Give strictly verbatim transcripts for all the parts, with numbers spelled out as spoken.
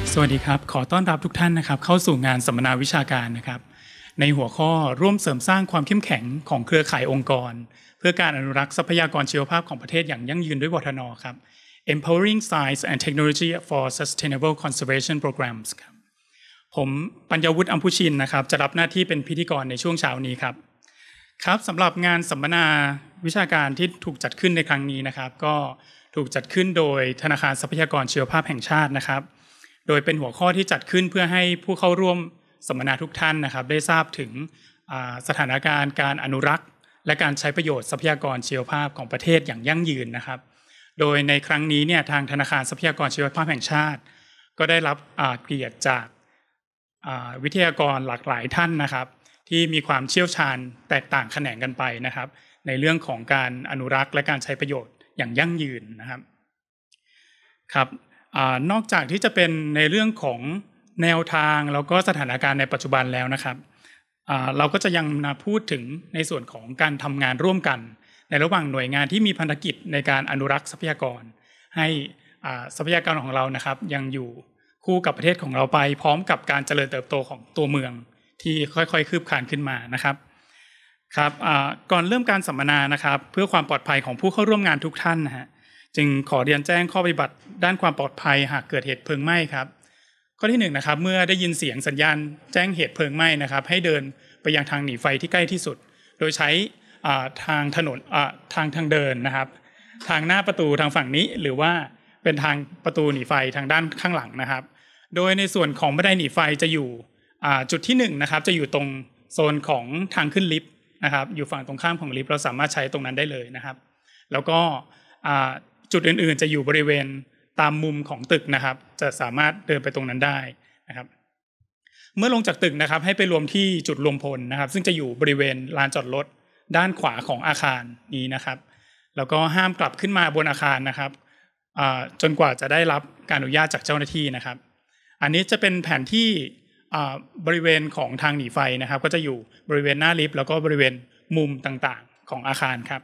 สวัสดีครับขอต้อนรับทุกท่านนะครับเข้าสู่งานสัมมนาวิชาการนะครับในหัวข้อร่วมเสริมสร้างความเข้มแข็งของเครือข่ายองค์กรเพื่อการอนุรักษ์ทรัพยากรชีวภาพของประเทศอย่างยั่งยืนด้วยวทน.ครับ Empowering Science and Technology for Sustainable Conservation Programs ครับผมปัญญาวุฒิอัมพุชินนะครับจะรับหน้าที่เป็นพิธีกรในช่วงเช้านี้ครับครับสำหรับงานสัมมนาวิชาการที่ถูกจัดขึ้นในครั้งนี้นะครับก็ถูกจัดขึ้นโดยธนาคารทรัพยากรชีวภาพแห่งชาตินะครับโดยเป็นหัวข้อที่จัดขึ้นเพื่อให้ผู้เข้าร่วมสัมมนาทุกท่านนะครับได้ทราบถึงสถานการณ์การอนุรักษ์และการใช้ประโยชน์ทรัพยากรชีวภาพของประเทศอย่างยั่งยืนนะครับโดยในครั้งนี้เนี่ยทางธนาคารทรัพยากรชีวภาพแห่งชาติก็ได้รับเกียรติจากวิทยากรหลากหลายท่านนะครับที่มีความเชี่ยวชาญแตกต่างแขนงกันไปนะครับในเรื่องของการอนุรักษ์และการใช้ประโยชน์อย่างยั่งยืนนะครับครับนอกจากที่จะเป็นในเรื่องของแนวทางแล้วก็สถานการณ์ในปัจจุบันแล้วนะครับเราก็จะยังมาพูดถึงในส่วนของการทำงานร่วมกันในระหว่างหน่วยงานที่มีภารกิจในการอนุรักษ์ทรัพยากรให้ทรัพยากรของเรานะครับยังอยู่คู่กับประเทศของเราไปพร้อมกับการเจริญเติบโตของตัวเมืองที่ค่อยๆคืบคลานขึ้นมานะครับครับก่อนเริ่มการสัมมนานะครับเพื่อความปลอดภัยของผู้เข้าร่วมงานทุกท่านนะฮะจึงขอเรียนแจ้งข้อปฏิบัติด้านความปลอดภัยหากเกิดเหตุเพลิงไหม้ครับข้อที่หนึ่งนะครับเมื่อได้ยินเสียงสัญญาณแจ้งเหตุเพลิงไหม้นะครับให้เดินไปยังทางหนีไฟที่ใกล้ที่สุดโดยใช้ทางถนนทางทางเดินนะครับทางหน้าประตูทางฝั่งนี้หรือว่าเป็นทางประตูหนีไฟทางด้านข้างหลังนะครับโดยในส่วนของบันไดหนีไฟจะอยู่จุดที่หนึ่งนะครับจะอยู่ตรงโซนของทางขึ้นลิฟต์นะครับอยู่ฝั่งตรงข้ามของลิฟต์เราสามารถใช้ตรงนั้นได้เลยนะครับแล้วก็จุดอื่นๆจะอยู่บริเวณตามมุมของตึกนะครับจะสามารถเดินไปตรงนั้นได้นะครับเมื่อลงจากตึกนะครับให้ไปรวมที่จุดรวมพลนะครับซึ่งจะอยู่บริเวณลานจอดรถด้านขวาของอาคารนี้นะครับแล้วก็ห้ามกลับขึ้นมาบนอาคารนะครับจนกว่าจะได้รับการอนุญาตจากเจ้าหน้าที่นะครับอันนี้จะเป็นแผนที่บริเวณของทางหนีไฟนะครับก็จะอยู่บริเวณหน้าลิฟต์แล้วก็บริเวณมุมต่างๆของอาคารครับ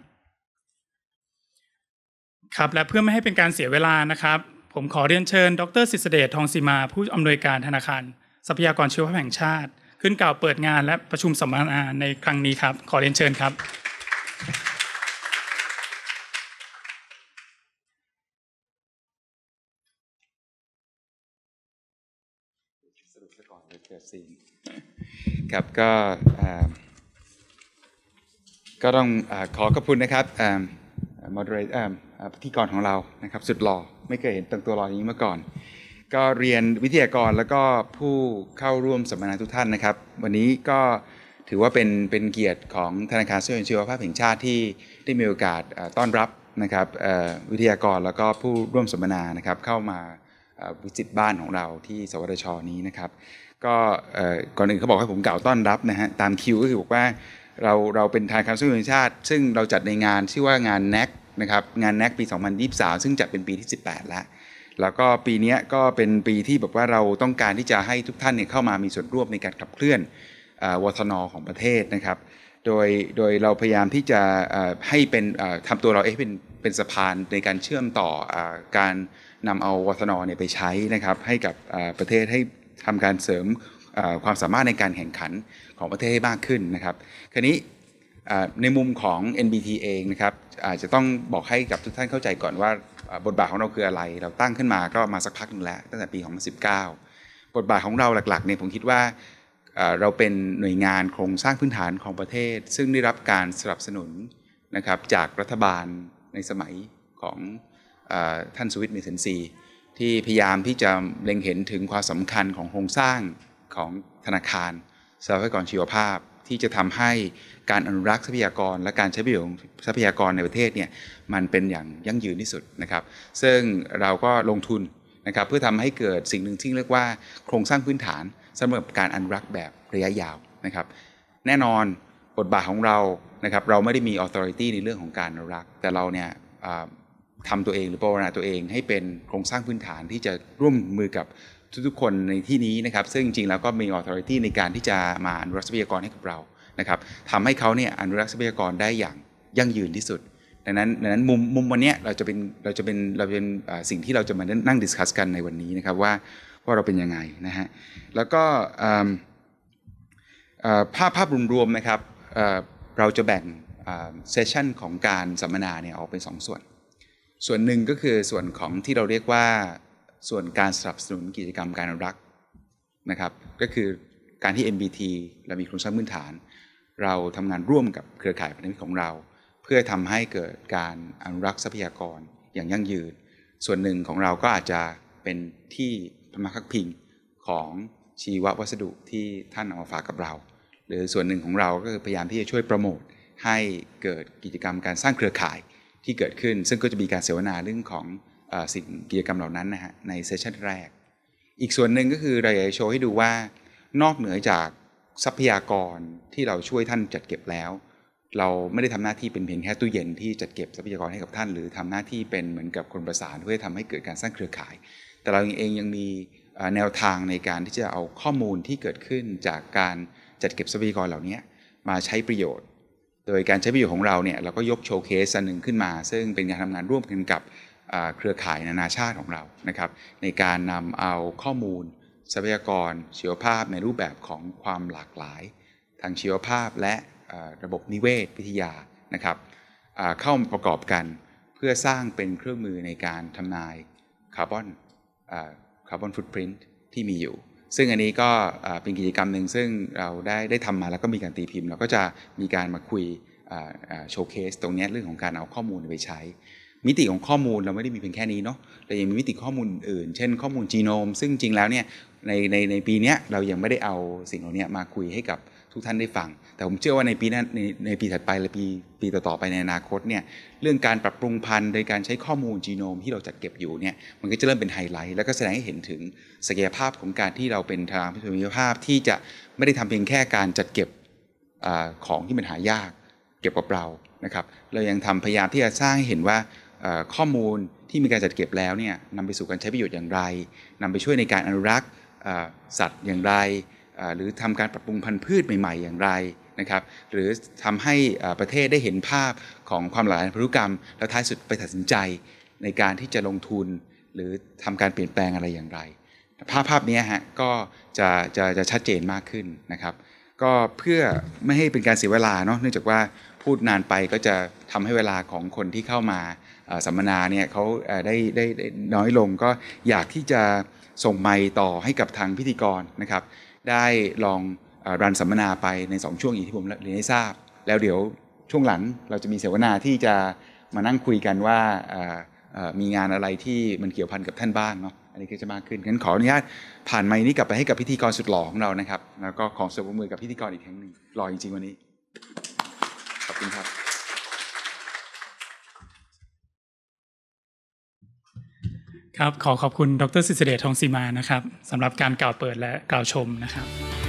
ครับและเพื่อไม่ให้เป็นการเสียเวลานะครับผมขอเรียนเชิญดร.ศิษเดชทองสีมาผู้อำนวยการธนาคารทรัพยากรชีวภาพแห่งชาติขึ้นกล่าวเปิดงานและประชุมสัมมนาในครั้งนี้ครับขอเรียนเชิญครับสรุปซะก่อนเลยเกิดซีนครับก็ก็ต้องขอขอบคุณนะครับmoderator พิธีกรของเรานะครับสุดหล่อไม่เคยเห็นตั้งตัวหล่ออย่างนี้มาก่อนก็เรียนวิทยากรแล้วก็ผู้เข้าร่วมสัมมนาทุกท่านนะครับวันนี้ก็ถือว่าเป็นเป็นเกียรติของธนาคารทรัพยากรชีวภาพแห่งชาติที่ได้มีโอกาสต้อนรับนะครับวิทยากรแล้วก็ผู้ร่วมสัมมนานะครับเข้ามาวิจิตบ้านของเราที่สวทช.นี้นะครับก็ก่อนอื่นเขาบอกให้ผมกล่าวต้อนรับนะฮะตามคิวก็คือบอกว่าเราเราเป็นธนาคารทรัพยากรแห่งชาติซึ่งเราจัดในงานชื่อว่างาน เอ็น เอ ซี นะครับงาน เอ็น เอ ซี ปีสองพันยี่สิบสามซึ่งจัดเป็นปีที่สิบแปดแล้วแล้วก็ปีนี้ก็เป็นปีที่แบบว่าเราต้องการที่จะให้ทุกท่านเนี่ยเข้ามามีส่วนร่วมในการขับเคลื่อนวทน.ของประเทศนะครับโดยโดยเราพยายามที่จะให้เป็นทำตัวเราเองเป็นเป็นสะพานในการเชื่อมต่อการนำเอาวทน.เนี่ยไปใช้นะครับให้กับประเทศให้ทำการเสริมความสามารถในการแข่งขันของประเทศให้มากขึ้นนะครับคราวนี้ในมุมของ เอ็น บี ที เองนะครับอาจจะต้องบอกให้กับทุกท่านเข้าใจก่อนว่าบทบาทของเราคืออะไรเราตั้งขึ้นมาก็มาสักพักนึงแล้วตั้งแต่ปีสองพันสิบเก้าบทบาทของเราหลักๆเนี่ยผมคิดว่าเราเป็นหน่วยงานโครงสร้างพื้นฐานของประเทศซึ่งได้รับการสนับสนุนนะครับจากรัฐบาลในสมัยของท่านสุวิทย์ เมสินทรีย์ที่พยายามที่จะเล็งเห็นถึงความสำคัญของโครงสร้างของธนาคารทรัพยากรชีวภาพที่จะทำให้การอนุรักษ์ทรัพยากรและการใช้ประโยชน์ทรัพยากรในประเทศเนี่ยมันเป็นอย่างยั่งยืนที่สุดนะครับซึ่งเราก็ลงทุนนะครับเพื่อทำให้เกิดสิ่งหนึ่งที่เรียกว่าโครงสร้างพื้นฐานสำหรับการอนุรักษ์แบบระยะยาวนะครับแน่นอนบทบาทของเรานะครับเราไม่ได้มี authority ในเรื่องของการอนุรักษ์แต่เราเนี่ยทำตัวเองหรือภาวนาตัวเองให้เป็นโครงสร้างพื้นฐานที่จะร่วมมือกับทุกๆคนในที่นี้นะครับซึ่งจริงๆแล้วก็มี authority ในการที่จะมาอนุรักษ์ทรัพยากรให้กับเรานะครับทำให้เขาเนี่ยอนุรักษ์ทรัพยากรได้อย่างยั่งยืนที่สุดดังนั้นดังนั้นมุมมุมวันนี้เราจะเป็นเราจะเป็นเราเป็นสิ่งที่เราจะมานั่งดิสคัสกันในวันนี้นะครับว่าว่าเราเป็นยังไงนะฮะแล้วก็ภาพภาพรวมๆนะครับเราจะแบ่งเซสชันของการสัมมนาเนี่ยออกเป็นสองส่วนส่วนหนึ่งก็คือส่วนของที่เราเรียกว่าส่วนการสนับสนุนกิจกรรมการอนุรักษ์นะครับก็คือการที่ เอ็ม บี ที เรามีโครงสร้างพื้นฐานเราทำงานร่วมกับเครือข่ายพันธมิตรของเราเพื่อทำให้เกิดการอนุรักษ์ทรัพยากรอย่างยั่งยืนส่วนหนึ่งของเราก็อาจจะเป็นที่พำนักพักพิงของชีววัสดุที่ท่านเอามาฝากกับเราหรือส่วนหนึ่งของเราก็คือพยายามที่จะช่วยโปรโมทให้เกิดกิจกรรมการสร้างเครือข่ายที่เกิดขึ้นซึ่งก็จะมีการเสวนาเรื่องของสิ่งกิจกรรมเหล่านั้นนะฮะในเซสชันแรกอีกส่วนหนึ่งก็คือเราอยากจะโชว์ให้ดูว่านอกเหนือจากทรัพยากรที่เราช่วยท่านจัดเก็บแล้วเราไม่ได้ทำหน้าที่เป็นเพียงแค่ตู้เย็นที่จัดเก็บทรัพยากรให้กับท่านหรือทำหน้าที่เป็นเหมือนกับคนประสานเพื่อทำให้เกิดการสร้างเครือข่ายแต่เราเองยังมีแนวทางในการที่จะเอาข้อมูลที่เกิดขึ้นจากการจัดเก็บทรัพยากรเหล่านี้มาใช้ประโยชน์โดยการใช้ประโยชน์ของเราเนี่ยเราก็ยกโชว์เคสอันหนึ่งขึ้นมาซึ่งเป็นการทำงานร่วมกันกับเครือข่ายนานาชาติของเรานะครับในการนำเอาข้อมูลทรัพยากรชีวภาพในรูปแบบของความหลากหลายทางชีวภาพและระบบนิเวศวิทยานะครับเข้ามาประกอบกันเพื่อสร้างเป็นเครื่องมือในการทำนายคาร์บอนคาร์บอนฟุตพริ้นท์ที่มีอยู่ซึ่งอันนี้ก็เป็นกิจกรรมหนึ่งซึ่งเราได้ได้ทำมาแล้วก็มีการตีพิมพ์เราก็จะมีการมาคุยโชว์เคสตรงนี้เรื่องของการเอาข้อมูลไปใช้มิติของข้อมูลเราไม่ได้มีเพียงแค่นี้เนาะเรายังมีมิติข้อมูลอื่นเช่นข้อมูลจีโนมซึ่งจริงแล้วเนี่ยในในในปีนี้เรายังไม่ได้เอาสิ่งเหล่านี้มาคุยให้กับทุกท่านได้ฟังแต่ผมเชื่อว่าในปีนั้นในในปีถัดไปหรือปีปีต่อๆไปในอนาคตเนี่ยเรื่องการปรับปรุงพันธุ์โดยการใช้ข้อมูลจีโนมที่เราจัดเก็บอยู่เนี่ยมันก็จะเริ่มเป็นไฮไลท์แล้วก็แสดงให้เห็นถึงศักยภาพของการที่เราเป็นทางพิพิธภาพที่จะไม่ได้ทำเพียงแค่การจัดเก็บของที่มันหายากเก็บกับเรานะครับเรายังทำพยายามที่จะสร้างให้เห็นว่าข้อมูลที่มีการจัดเก็บแล้วเนี่ยนำไปสู่การใช้ประโยชน์อย่างไรนำไปช่วยในการอนุรักษ์สัตว์อย่างไรหรือทำการปรับปรุงพันธุ์พืชใหม่ๆอย่างไรนะครับหรือทำให้ประเทศได้เห็นภาพของความหลากหลายพันธุกรรมแล้วท้ายสุดไปตัดสินใจในการที่จะลงทุนหรือทำการเปลี่ยนแปลงอะไรอย่างไรภาพภาพนี้ฮะก็จะจะจะชัดเจนมากขึ้นนะครับก็เพื่อไม่ให้เป็นการเสียเวลาเนาะเนื่องจากว่าพูดนานไปก็จะทำให้เวลาของคนที่เข้ามาสัมมนาเนี่ยเขาได้ได้น้อยลงก็อยากที่จะส่งไมค์ต่อให้กับทางพิธีกรนะครับได้ลองรันสัมมนาไปในสองช่วงอย่างที่ผมเรียนให้ทราบแล้วเดี๋ยวช่วงหลังเราจะมีเสวนาที่จะมานั่งคุยกันว่ามีงานอะไรที่มันเกี่ยวพันกับท่านบ้างเนาะอันนี้ก็จะมากขึ้นงั้นขออนุญาตผ่านไมค์นี้กลับไปให้กับพิธีกรสุดหล่อของเรานะครับแล้วก็ขอเสริมมือกับพิธีกรอีกครั้งหนึ่งหล่อจริงๆวันนี้ขอบคุณครับครับขอขอบคุณดร.ศิษเดช ทองศรีมานะครับสำหรับการกล่าวเปิดและกล่าวชมนะครับ